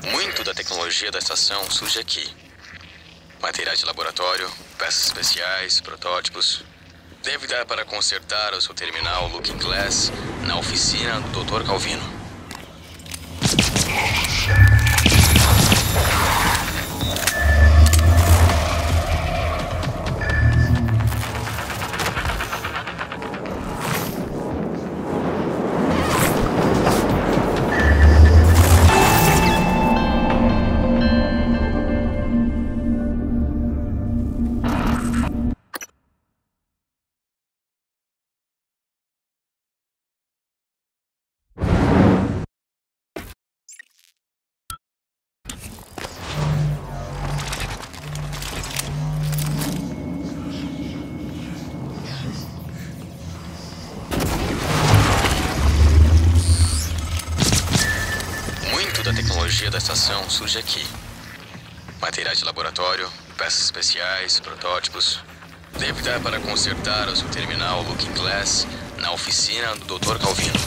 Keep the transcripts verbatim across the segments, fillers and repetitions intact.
Muito da tecnologia da estação surge aqui. Materiais de laboratório, peças especiais, protótipos. Deve dar para consertar o seu terminal Looking Glass na oficina do doutor Calvino. A tecnologia da estação surge aqui. Materiais de laboratório, peças especiais, protótipos. Deve dar para consertar o seu terminal Looking Glass na oficina do doutor Calvino.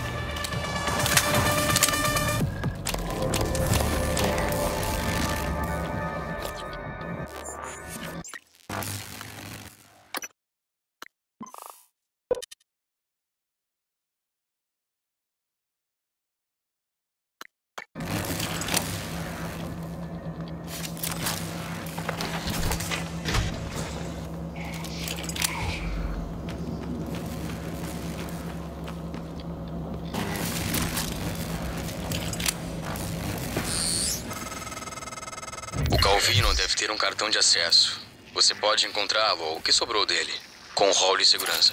O Calvino deve ter um cartão de acesso. Você pode encontrá-lo, ou o que sobrou dele, com o hall de segurança.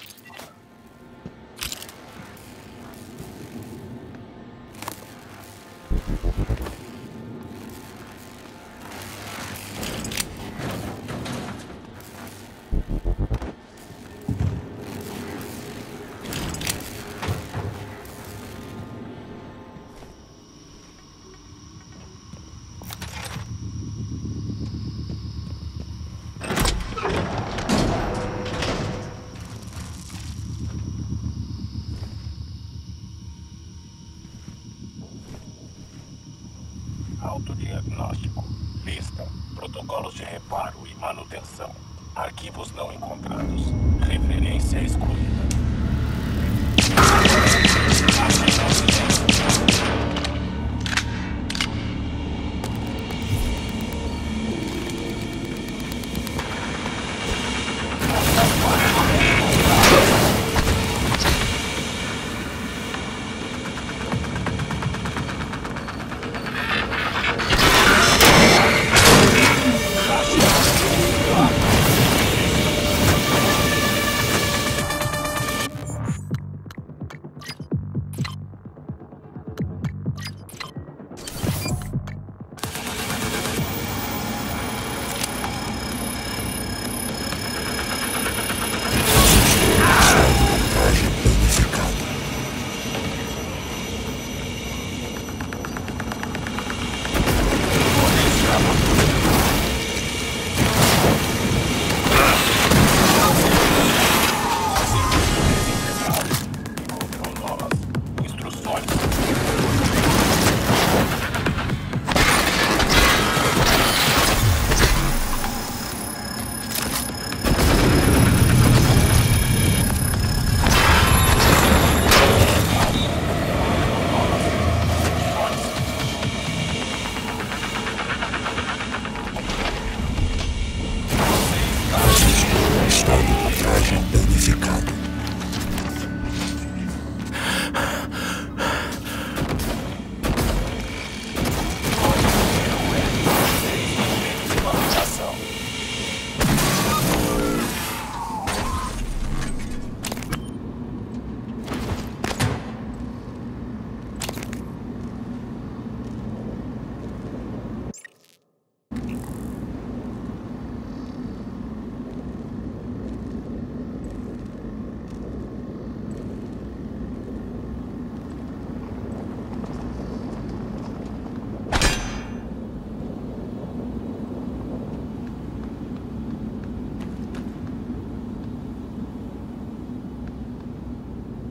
Autodiagnóstico. Lista. Protocolos de reparo e manutenção. Arquivos não encontrados. Referência excluída.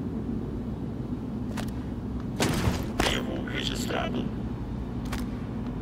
registrado.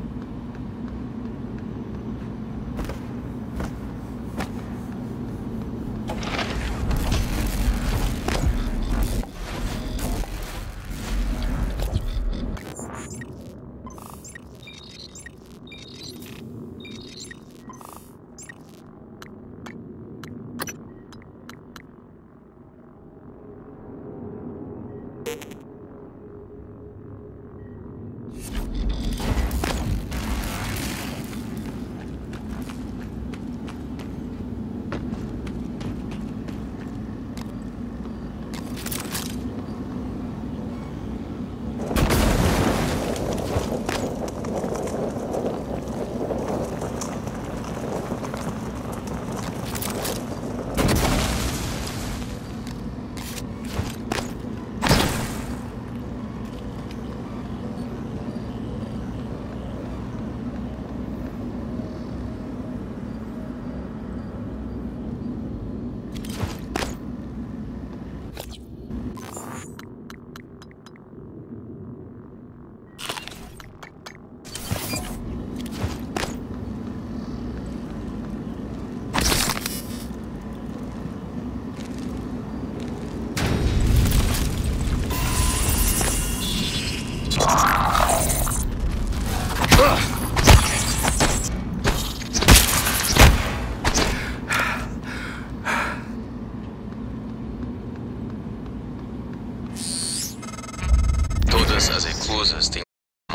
Todas as reclusas têm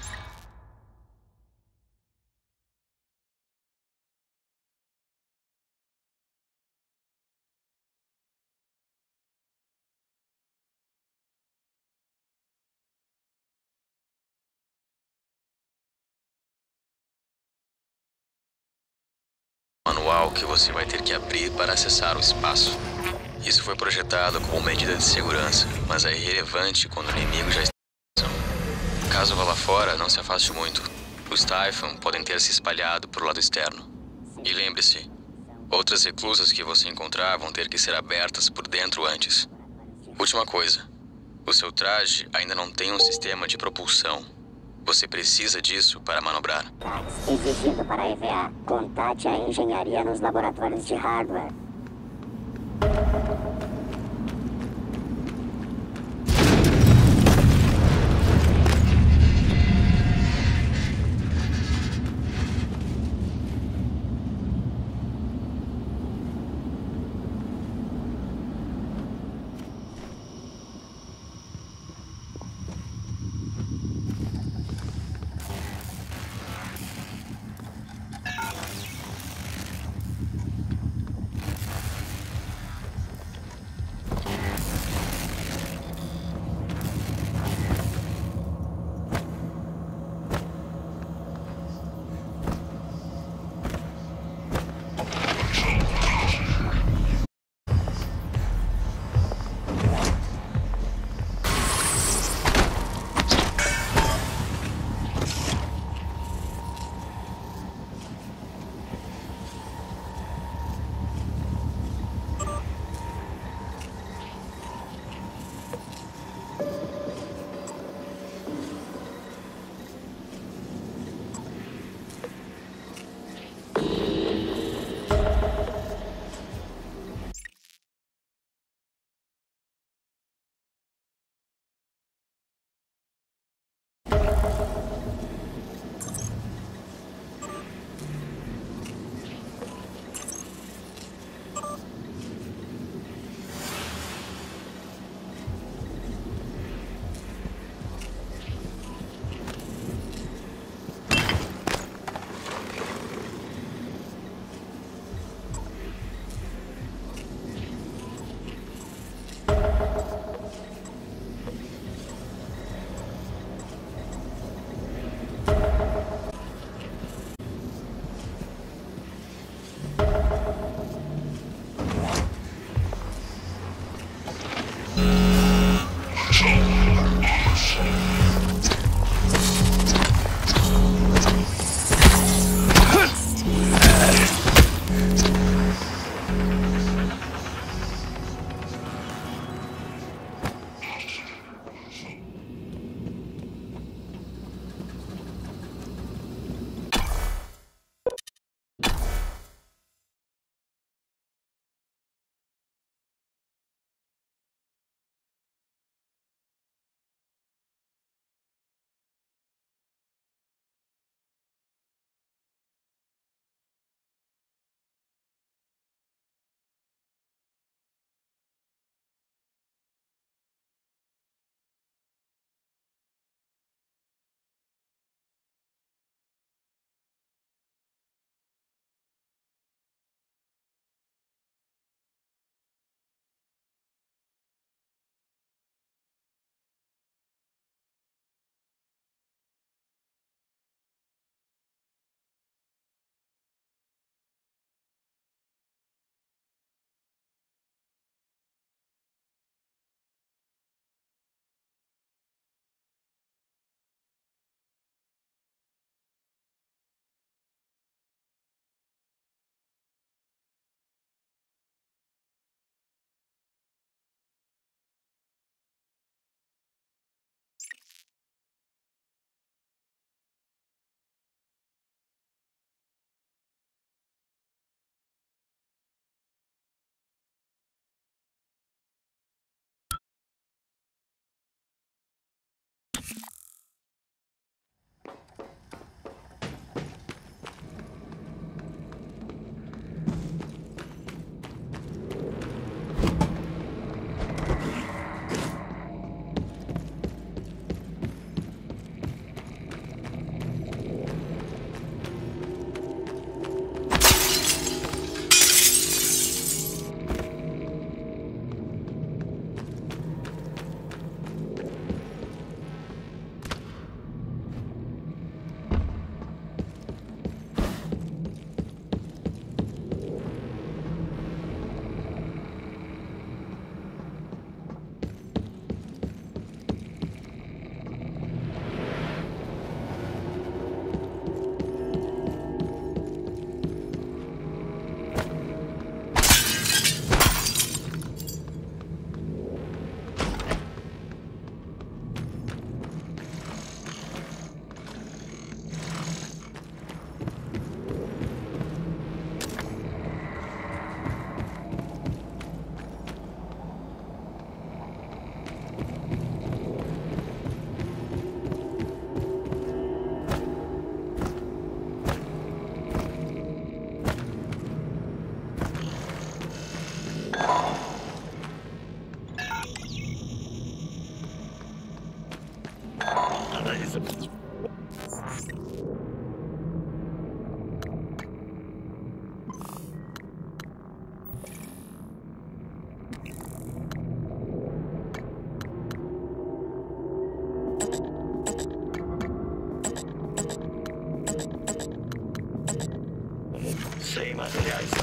manual que você vai ter que abrir para acessar o espaço. Isso foi projetado como medida de segurança, mas é irrelevante quando o inimigo já está em ação. Caso vá lá fora, não se afaste muito. Os Typhon podem ter se espalhado para o lado externo. E lembre-se, outras reclusas que você encontrar vão ter que ser abertas por dentro antes. Última coisa, o seu traje ainda não tem um sistema de propulsão. Você precisa disso para manobrar. Exigido para a E V A. Contate a engenharia nos laboratórios de hardware.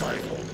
Spyfall.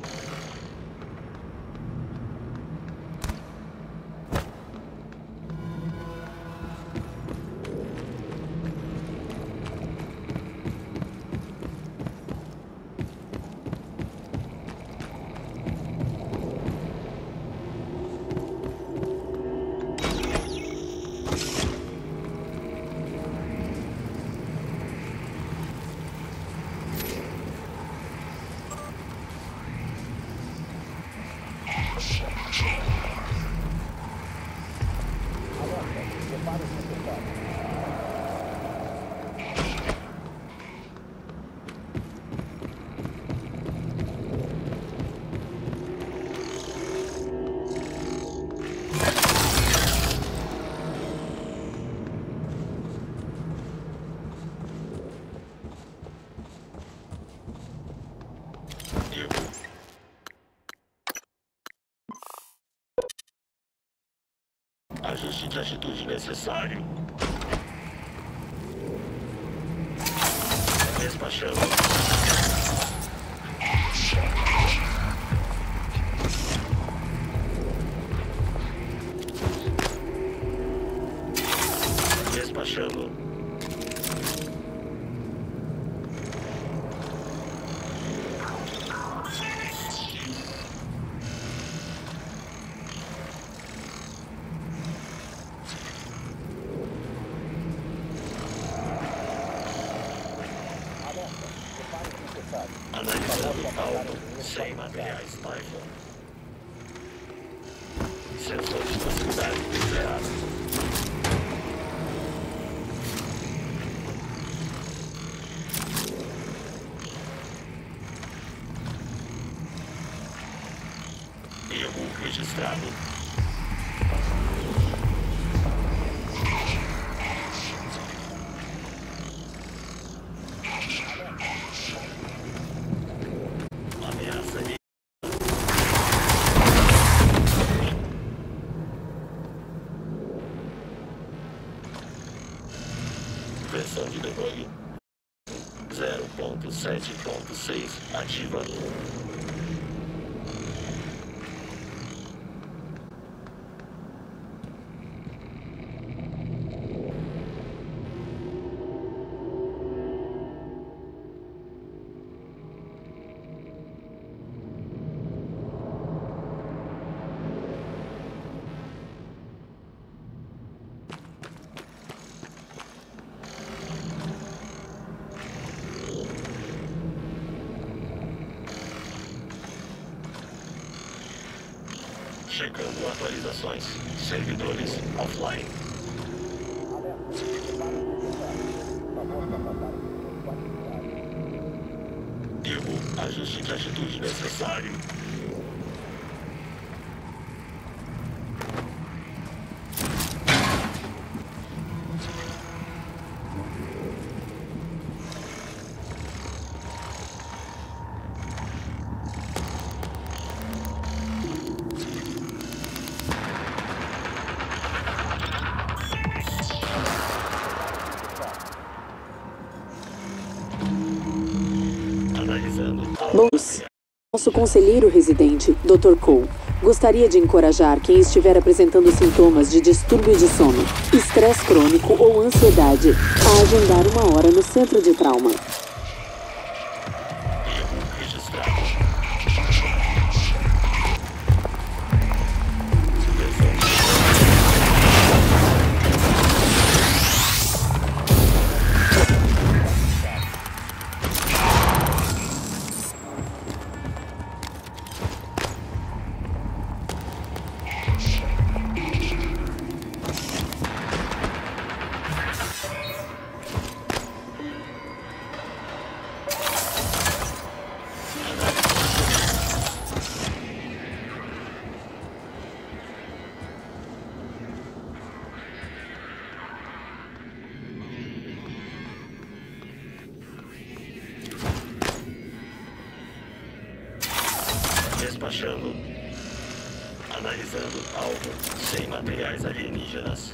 Ajuste de atitude necessário. Despachando. Despachando. Analisando o palco, sem materiais Spyfall. Sensor de proximidade zerado. Erro registrado. Versão de debug zero ponto sete ponto seis ativa. Checando atualizações. Servidores offline. Erro. Ajuste de atitude necessário. Bom, nosso conselheiro residente, doutor Cole, gostaria de encorajar quem estiver apresentando sintomas de distúrbio de sono, estresse crônico ou ansiedade a agendar uma hora no centro de trauma. Despachando. Analisando alvo sem materiais alienígenas.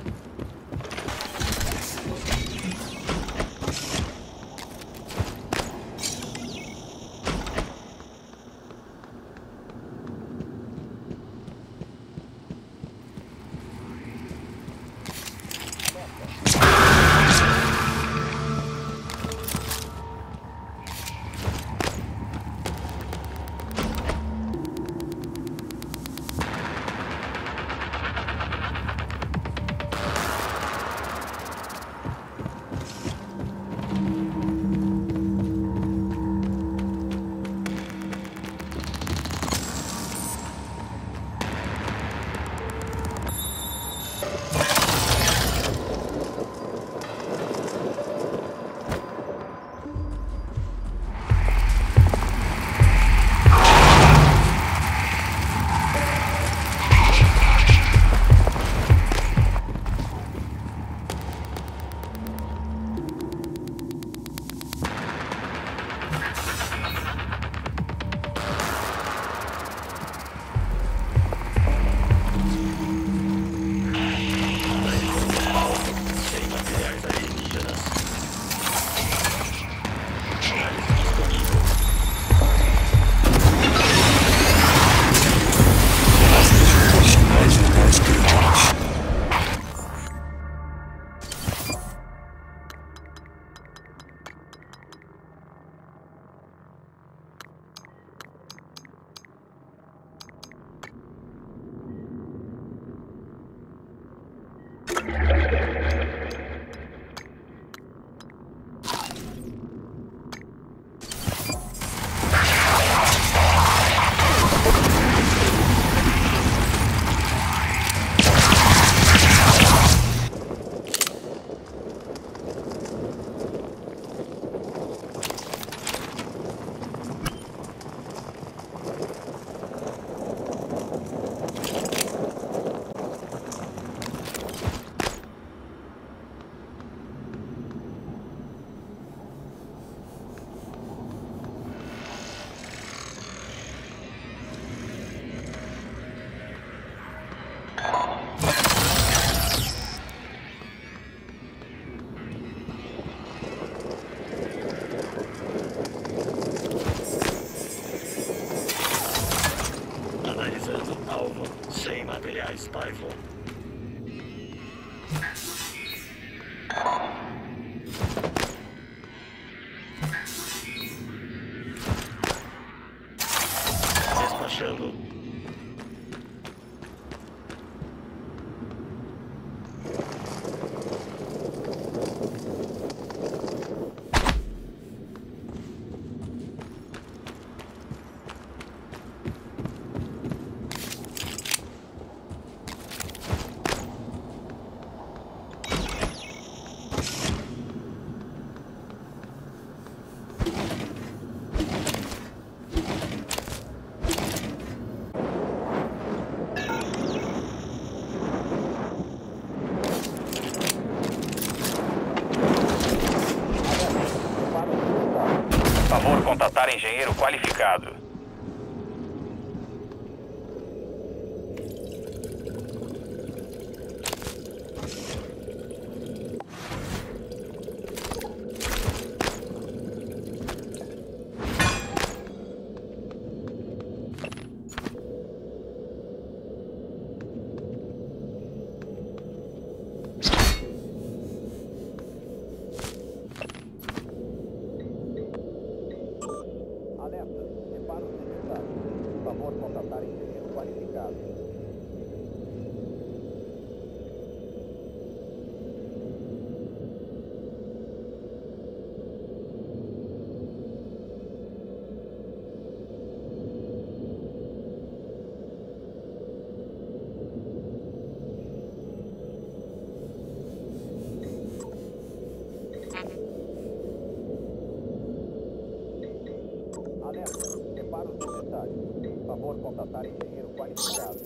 Despachando. Favor contatar engenheiro qualificado. Favor contatar engenheiro qualificado.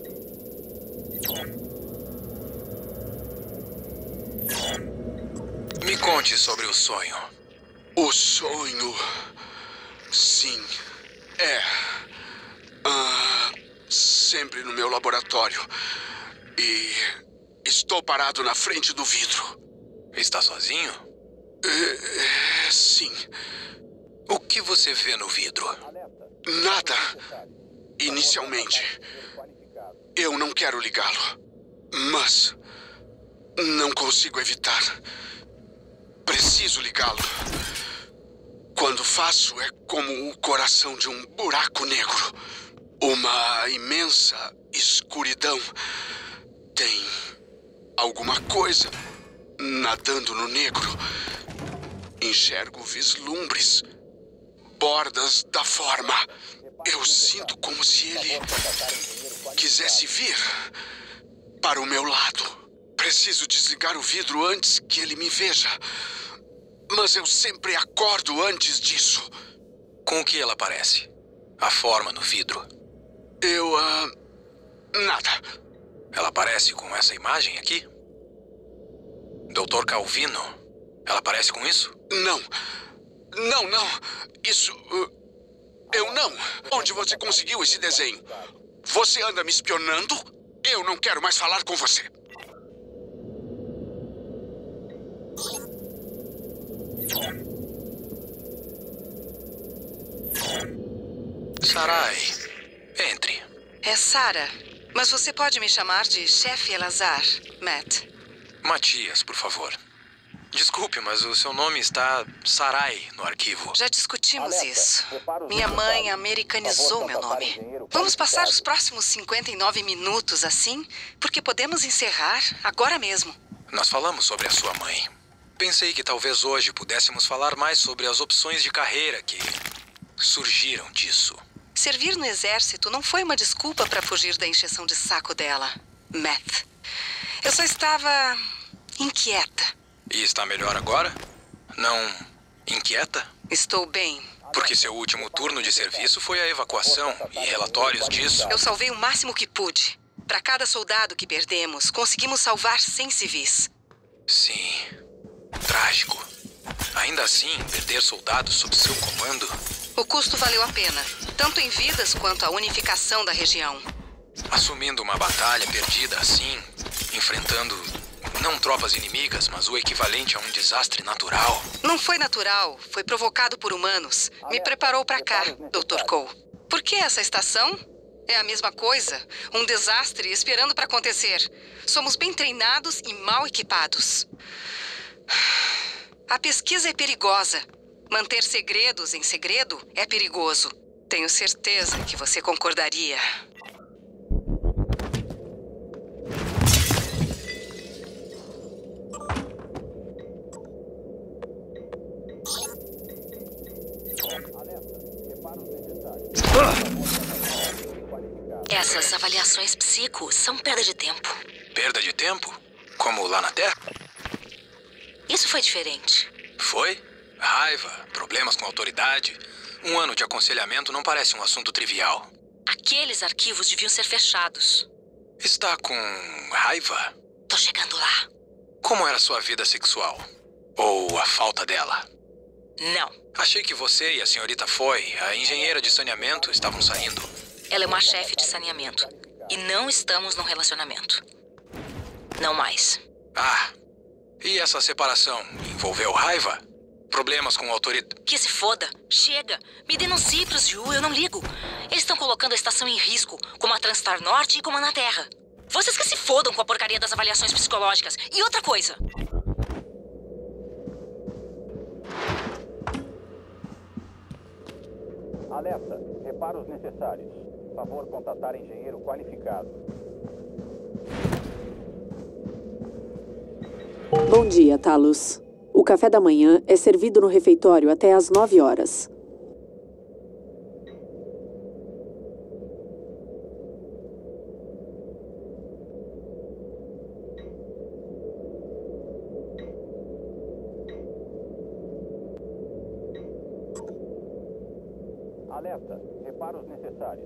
Me conte sobre o sonho. O sonho... Sim. É... Ah, sempre no meu laboratório. E... estou parado na frente do vidro. Está sozinho? É, é, sim. O que você vê no vidro? Nada. Inicialmente. Eu não quero ligá-lo. Mas... não consigo evitar. Preciso ligá-lo. Quando faço, é como o coração de um buraco negro. Uma imensa escuridão. Tem alguma coisa nadando no negro. Enxergo vislumbres, bordas da forma. Eu sinto como se ele quisesse vir para o meu lado. Preciso desligar o vidro antes que ele me veja. Mas eu sempre acordo antes disso. Com o que ela parece? A forma no vidro? Eu... Uh, nada. Ela parece com essa imagem aqui? doutor Calvino? Ela parece com isso? Não. Não, não. Isso... Uh, eu não. Onde você conseguiu esse desenho? Você anda me espionando? Eu não quero mais falar com você. Sarai, entre. É Sara, mas você pode me chamar de chefe Elazar, Matt. Matias, por favor. Desculpe, mas o seu nome está Sarai no arquivo. Já discutimos isso. Minha mãe americanizou meu nome. Vamos passar os próximos cinquenta e nove minutos assim, porque podemos encerrar agora mesmo. Nós falamos sobre a sua mãe. Pensei que talvez hoje pudéssemos falar mais sobre as opções de carreira que surgiram disso. Servir no exército não foi uma desculpa para fugir da encheção de saco dela, Matt. Eu só estava inquieta. E está melhor agora? Não inquieta? Estou bem. Porque seu último turno de serviço foi a evacuação e relatórios disso. Eu salvei o máximo que pude. Para cada soldado que perdemos, conseguimos salvar cem civis. Sim. Trágico. Ainda assim, perder soldados sob seu comando... O custo valeu a pena, tanto em vidas quanto a unificação da região. Assumindo uma batalha perdida assim, enfrentando não tropas inimigas, mas o equivalente a um desastre natural. Não foi natural, foi provocado por humanos. Me preparou para cá, doutor Cole. Por que essa estação? É a mesma coisa, um desastre esperando para acontecer. Somos bem treinados e mal equipados. A pesquisa é perigosa. Manter segredos em segredo é perigoso. Tenho certeza que você concordaria. Essas avaliações psico são perda de tempo. Perda de tempo? Como lá na Terra? Isso foi diferente. Foi? Raiva, problemas com autoridade. Um ano de aconselhamento não parece um assunto trivial. Aqueles arquivos deviam ser fechados. Está com raiva? Tô chegando lá. Como era sua vida sexual? Ou a falta dela? Não. Achei que você e a senhorita Foy, a engenheira de saneamento, estavam saindo. Ela é uma chefe de saneamento. E não estamos num relacionamento. Não mais. Ah, e essa separação envolveu raiva? Problemas com autoridade? Que se foda. Chega. Me denuncie pros Yu, eu não ligo. Eles estão colocando a estação em risco, como a Transstar Norte e como a na Terra. Vocês que se fodam com a porcaria das avaliações psicológicas. E outra coisa. Alerta. Reparos necessários. Favor contatar engenheiro qualificado. Bom dia, Talos. O café da manhã é servido no refeitório até às nove horas. Alerta. Reparos necessários.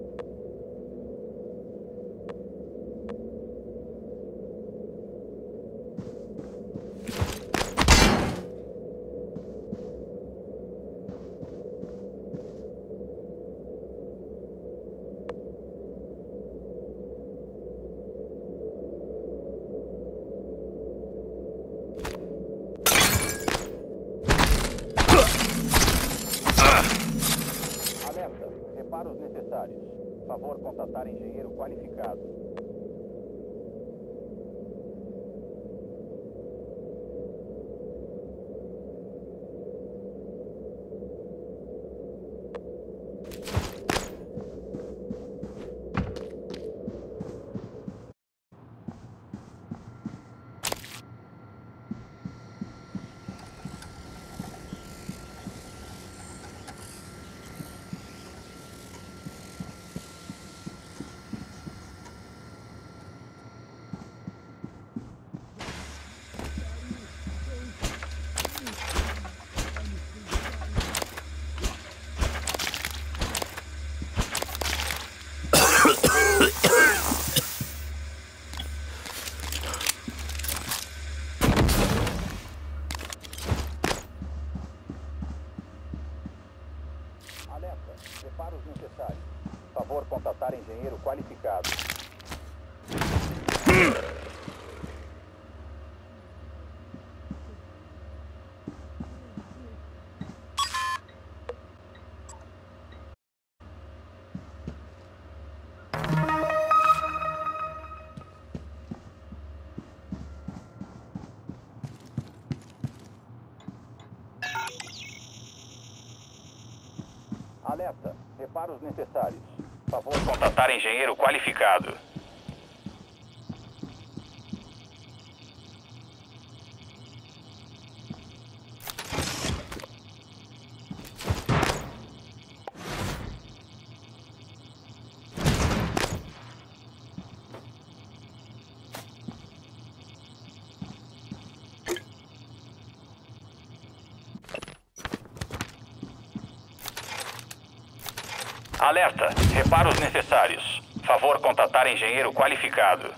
Alerta. Reparos necessários. Favor contatar engenheiro qualificado. Alerta. Reparos necessários. Favor contatar engenheiro qualificado. Alerta. Reparos necessários. Favor contatar engenheiro qualificado. Alerta. Reparos necessários. Favor contatar engenheiro qualificado.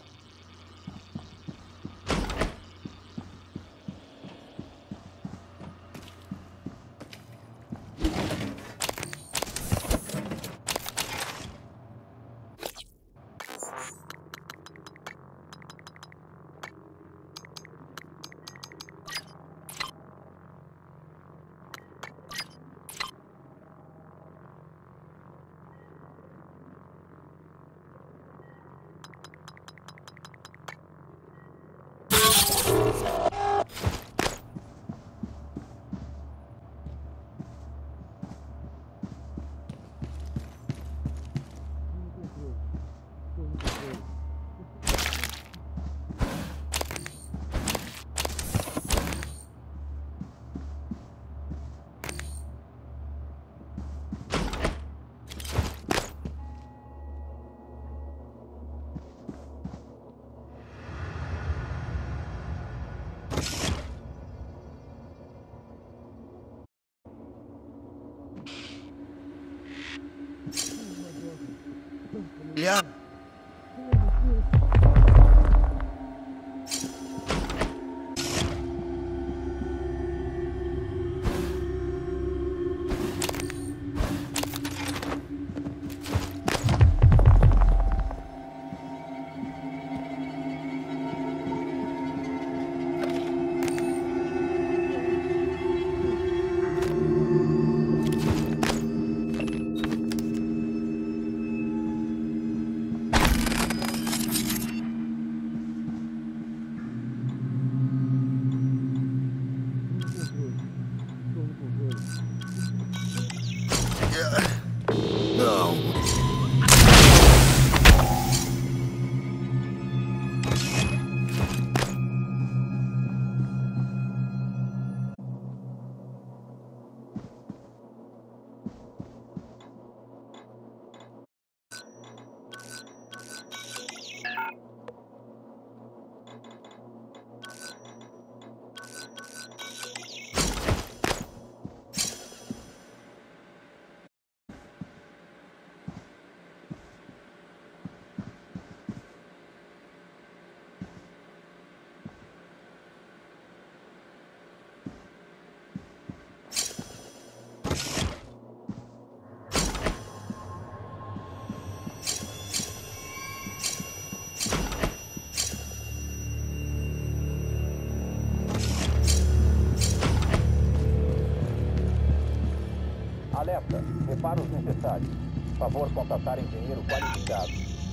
Alerta, reparos necessários. Favor contatar engenheiro qualificado.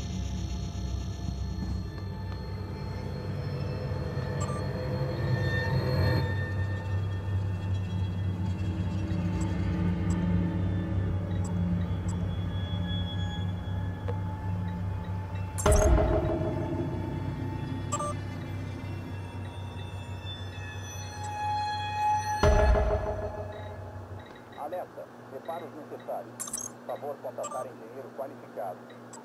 Alerta, reparos necessários. Favor contatar engenheiro qualificado.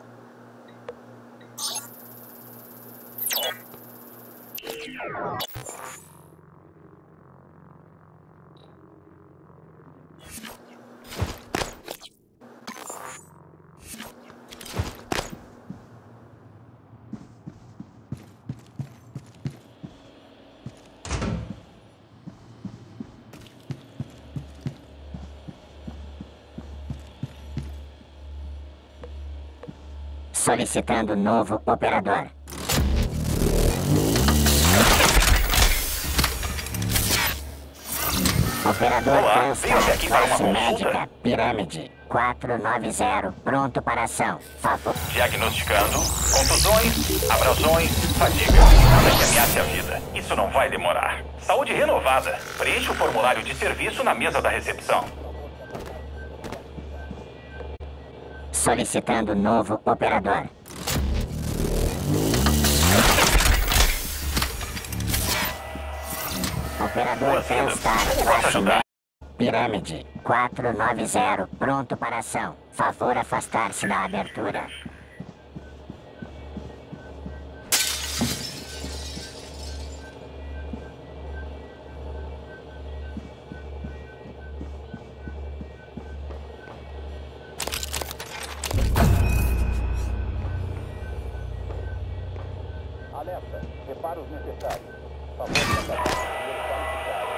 Solicitando novo operador. Operador Transtar, classe médica, Pirâmide, quatro nove zero, pronto para ação. Favor. Diagnosticando contusões, abrasões, fadiga. Nada que ameace a vida. Isso não vai demorar. Saúde renovada. Preencha o formulário de serviço na mesa da recepção. Solicitando novo operador. Operador Transtar, classe médica, Pirâmide, quatro nove zero, pronto para ação. Favor afastar-se da abertura. Alerta, reparos necessários. Favor contatar engenheiro qualificado.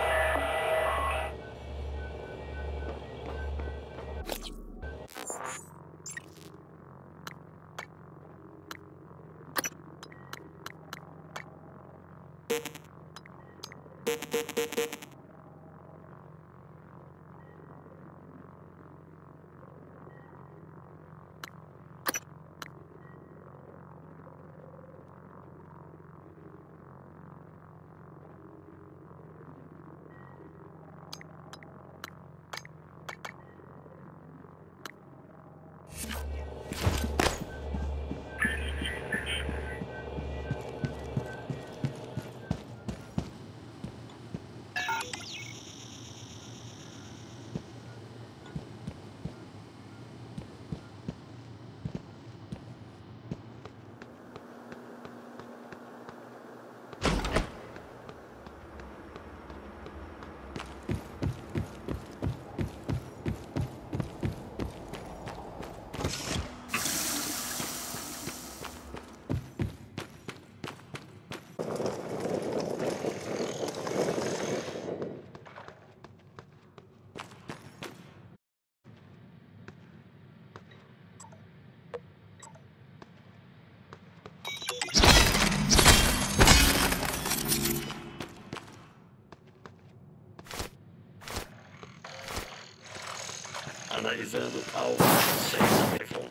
Analisando alvo seis na telefone.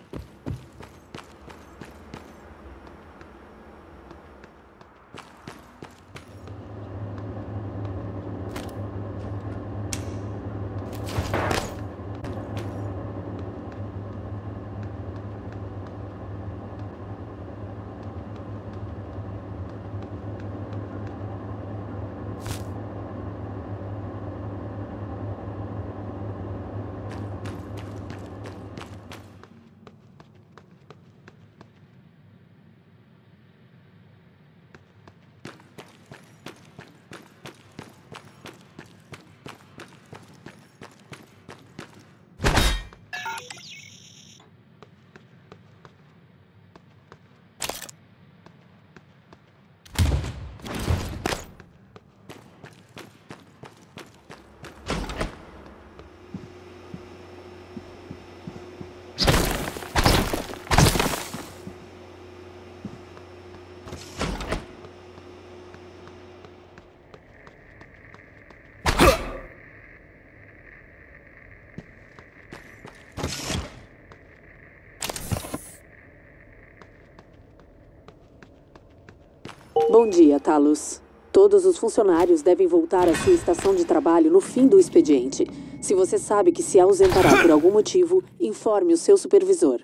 Bom dia, Talos. Todos os funcionários devem voltar à sua estação de trabalho no fim do expediente. Se você sabe que se ausentará por algum motivo, informe o seu supervisor.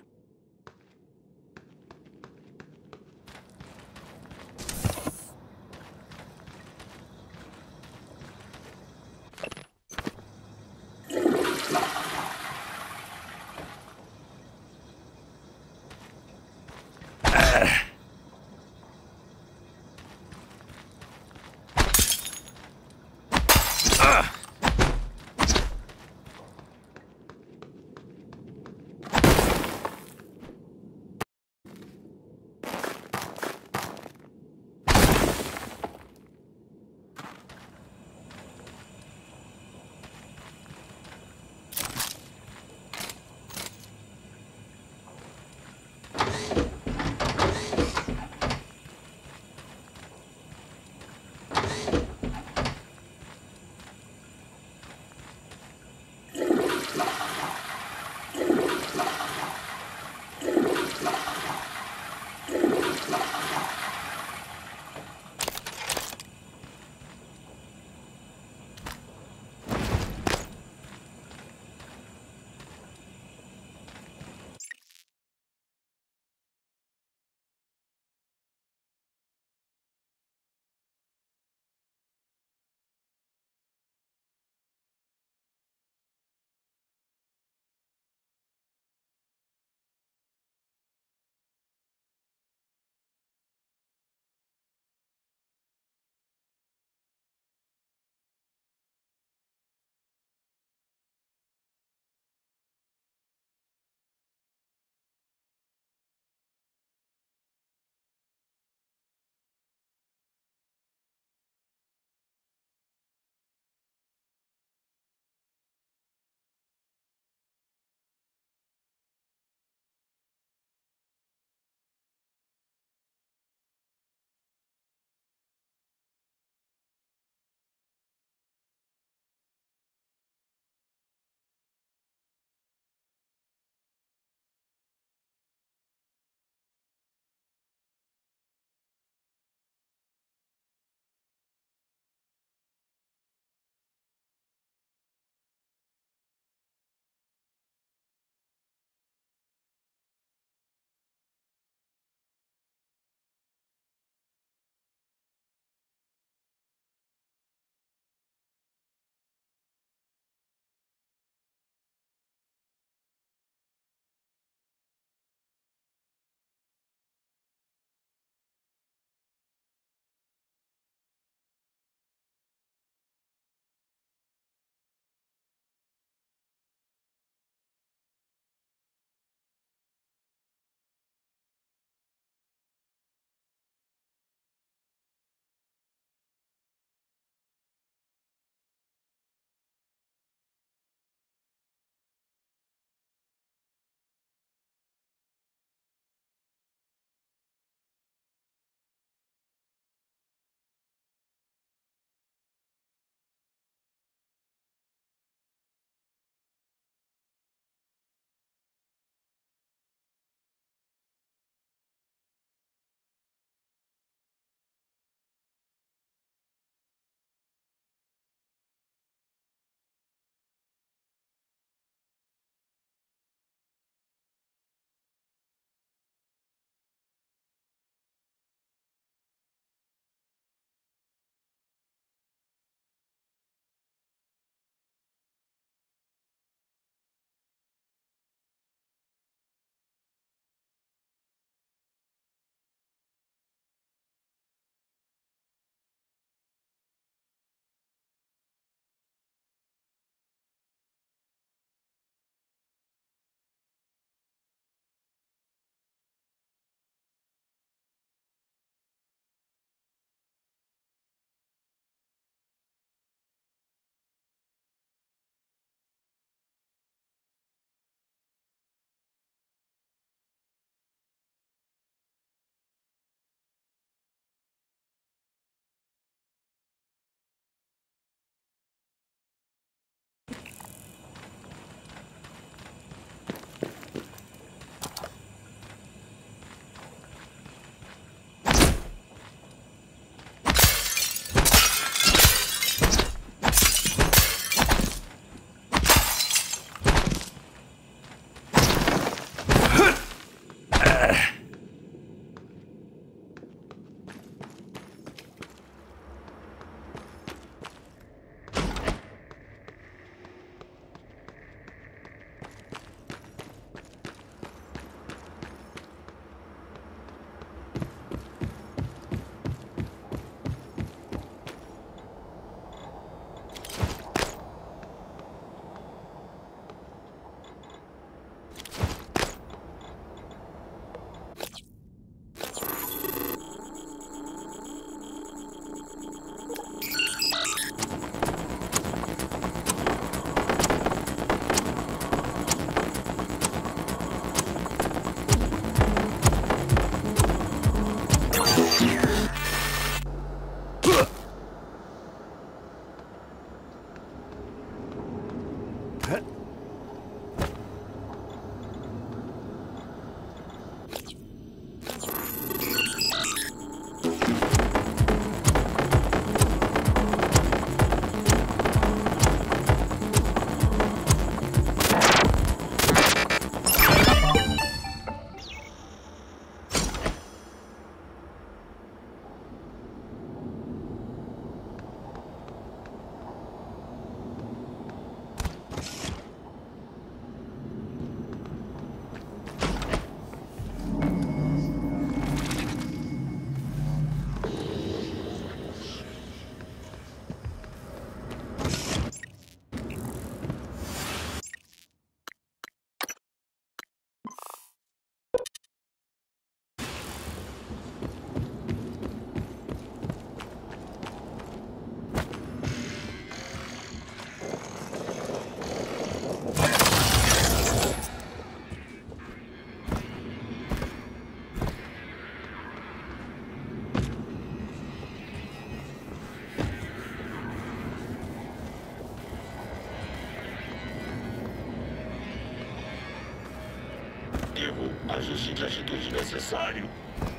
ajuste de atitude necessário.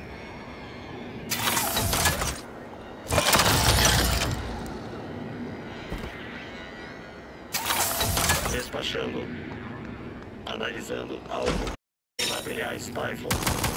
Despachando. Analisando alvo. Materiais Typhon.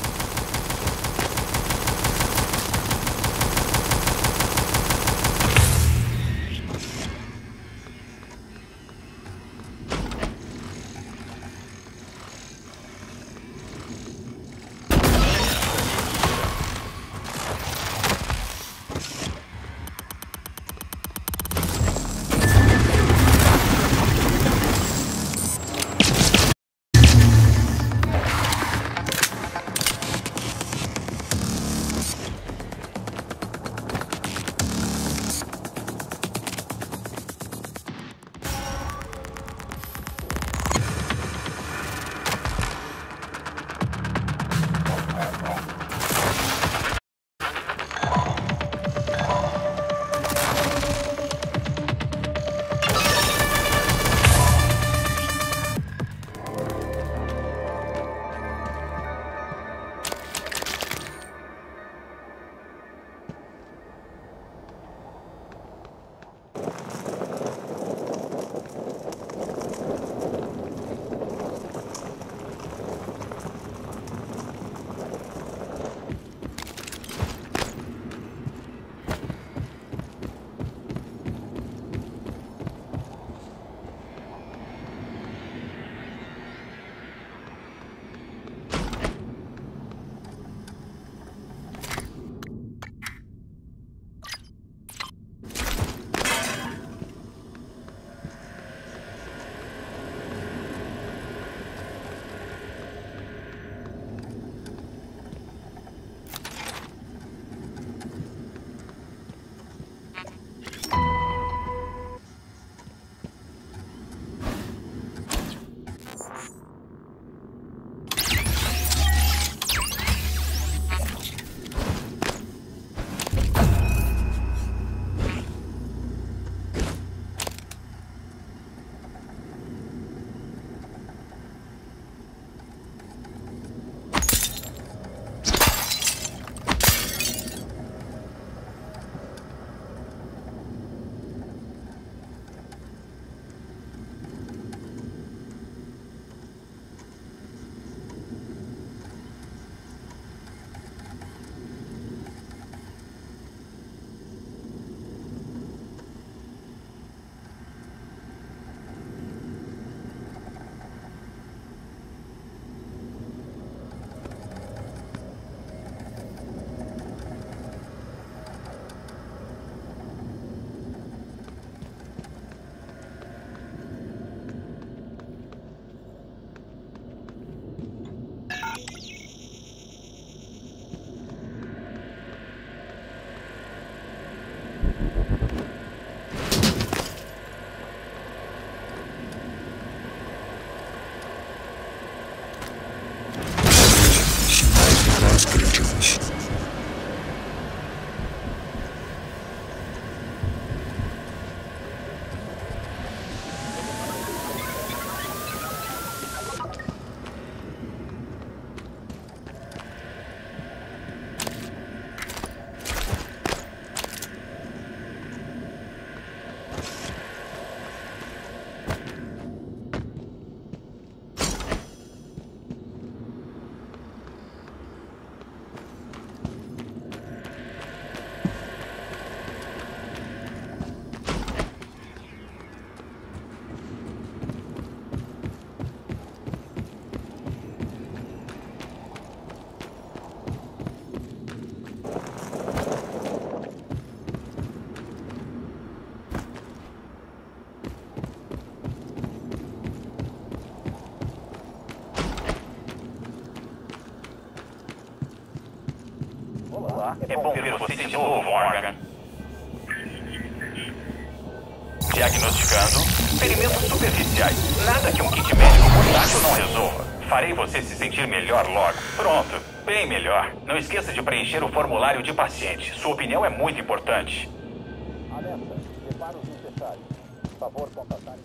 É bom ver você de novo, Morgan. Diagnosticando. Experimentos superficiais. Nada que um kit médico portátil não resolva. Farei você se sentir melhor logo. Pronto. Bem melhor. Não esqueça de preencher o formulário de paciente. Sua opinião é muito importante. Alerta. Reparos necessários. Por favor, contatar...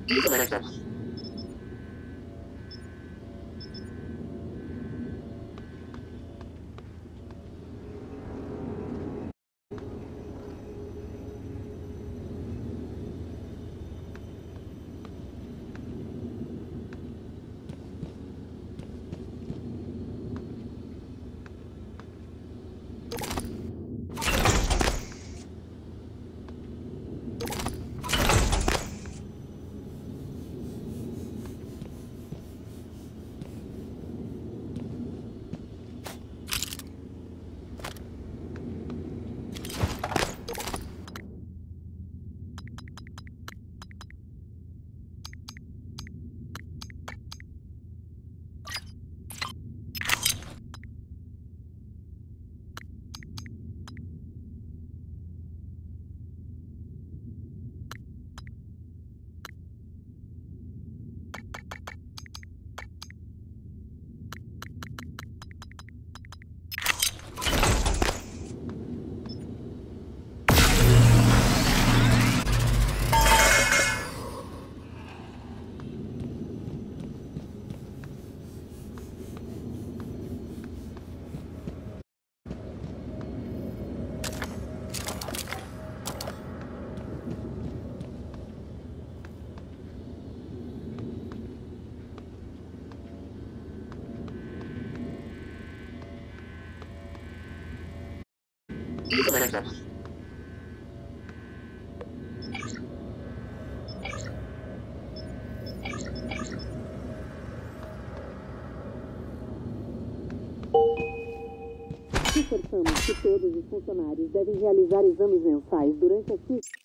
Reforçamos que todos os funcionários devem realizar exames mensais durante a sua